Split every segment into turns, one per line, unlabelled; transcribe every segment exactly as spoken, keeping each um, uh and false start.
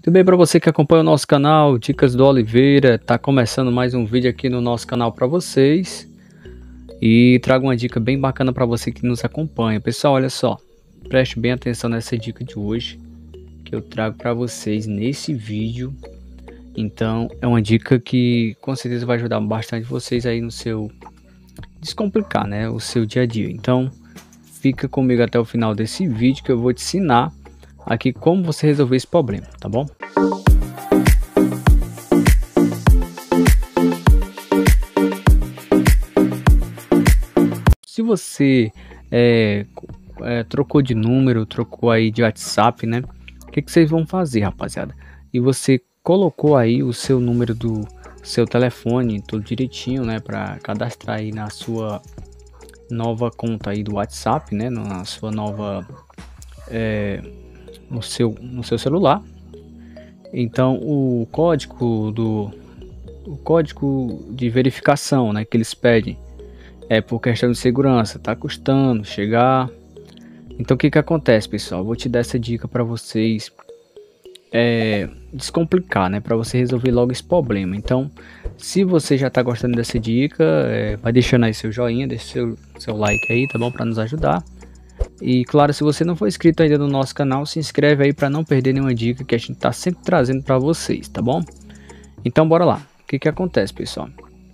Tudo bem para você que acompanha o nosso canal Dicas do Oliveira? Tá começando mais um vídeo aqui no nosso canal para vocês e trago uma dica bem bacana para você que nos acompanha. Pessoal, olha só, preste bem atenção nessa dica de hoje que eu trago para vocês nesse vídeo. Então é uma dica que com certeza vai ajudar bastante vocês aí no seu descomplicar, né, o seu dia a dia. Então fica comigo até o final desse vídeo que eu vou te ensinar aqui como você resolver esse problema, tá bom? Se você é, é, trocou de número, trocou aí de WhatsApp, né? O que, que vocês vão fazer, rapaziada? E você colocou aí o seu número do seu telefone, tudo direitinho, né? Para cadastrar aí na sua nova conta aí do WhatsApp, né? Na sua nova é, no seu no seu celular. Então o código do o código de verificação, né? Que eles pedem. É por questão de segurança, tá custando chegar. Então o que que acontece, pessoal? Vou te dar essa dica para vocês é, descomplicar, né? Para você resolver logo esse problema. Então, se você já tá gostando dessa dica, é, vai deixando aí seu joinha, deixa seu, seu like aí, tá bom? Para nos ajudar. E claro, se você não for inscrito ainda no nosso canal, se inscreve aí para não perder nenhuma dica que a gente tá sempre trazendo para vocês, tá bom? Então bora lá. O que que acontece, pessoal?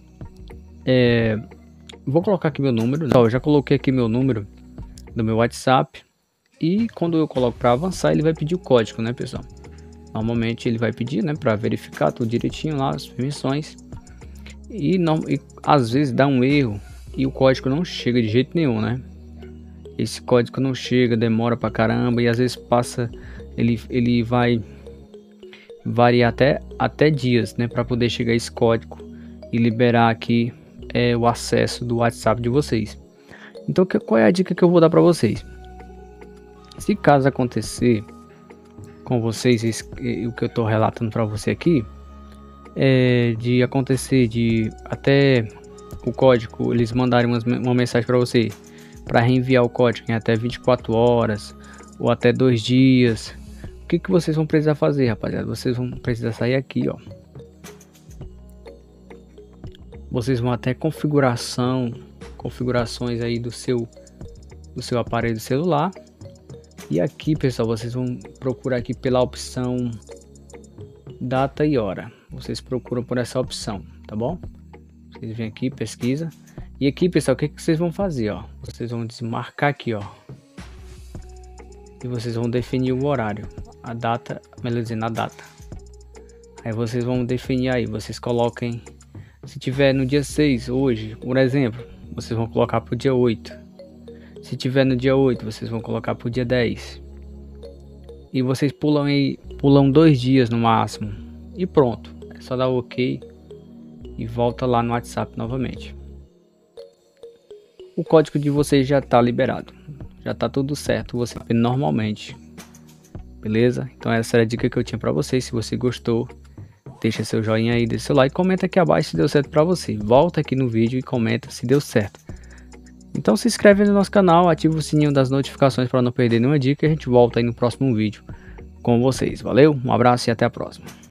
É... Vou colocar aqui meu número, né? Eu já coloquei aqui meu número do meu WhatsApp e quando eu coloco para avançar ele vai pedir o código, né, pessoal? Normalmente ele vai pedir, né, para verificar tudo direitinho lá as permissões e não e às vezes dá um erro e o código não chega de jeito nenhum, né? Esse código não chega, demora pra caramba e às vezes passa ele ele vai variar até até dias, né, para poder chegar esse código e liberar aqui é o acesso do WhatsApp de vocês. Então que, qual é a dica que eu vou dar para vocês? Se caso acontecer com vocês esse, o que eu estou relatando para você aqui, é de acontecer de até o código eles mandarem uma, uma mensagem para você para reenviar o código em até vinte e quatro horas ou até dois dias, o que que vocês vão precisar fazer, rapaziada? Vocês vão precisar sair aqui, ó. Vocês vão até configuração, configurações aí do seu, do seu aparelho celular. E aqui, pessoal, vocês vão procurar aqui pela opção data e hora. Vocês procuram por essa opção, tá bom? Vocês vêm aqui, pesquisa. E aqui, pessoal, o que, que vocês vão fazer, ó? Vocês vão desmarcar aqui, ó. E vocês vão definir o horário, a data, melhor dizendo, a data. Aí vocês vão definir aí, vocês coloquem. Se tiver no dia seis, hoje, por exemplo, vocês vão colocar para o dia oito. Se tiver no dia oito, vocês vão colocar para o dia dez. E vocês pulam aí, pulam dois dias no máximo. E pronto. É só dar o OK e volta lá no WhatsApp novamente. O código de vocês já está liberado. Já está tudo certo. Você normalmente. Beleza? Então essa era a dica que eu tinha para vocês. Se você gostou, deixa seu joinha aí, deixa seu like, comenta aqui abaixo se deu certo para você. Volta aqui no vídeo e comenta se deu certo. Então se inscreve no nosso canal, ativa o sininho das notificações para não perder nenhuma dica e a gente volta aí no próximo vídeo com vocês. Valeu, um abraço e até a próxima.